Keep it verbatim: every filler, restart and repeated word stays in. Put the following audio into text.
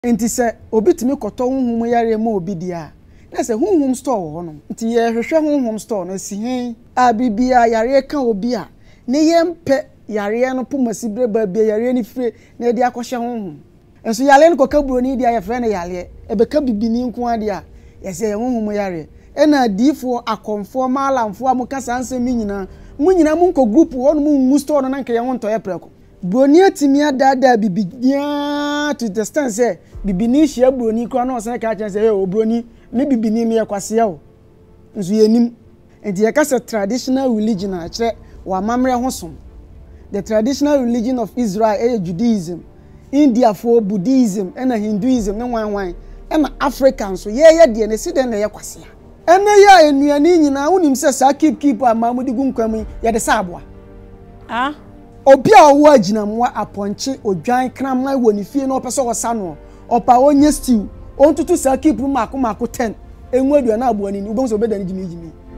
Enti se obi timi koto honhom yare ma obi dia na se honhom store wo hono nti ye hwehwe honhom store no si hen a bibia yare ka obi a ne yempe yare no pomasi breba bia yare ni fire na e di akohye honhom enso yare no koka broni dia ye fre na yare e be ka bibini nko ade a ye se honhom yare e na difo akonfo malamfo amuka sansem nyina mu nyina mu nko group wo no mu store no na nka ye wonto ye preko broni atimi adada bibidia to the stand say bibini hia broni kwa na osan ka chen say o broni me bibini me yakwase ya o nso yenim enti ye ka say traditional religion a kire wa mamre hosom the traditional religion of Israel is Judaism, India for Buddhism and Hinduism no wan wan and Africans so ye ye de na si den na yakwase ya ene ya enuani nyina wonim say sa keep keep amamudi gunkwam ye de saboa ah obi a wo aginamwa aponche odwan kramna woni fie na opeso wosa no opa onye stew ontutu sa keep mako mako ten enwadu na abuani ni ubonso obeda ni jimi jimi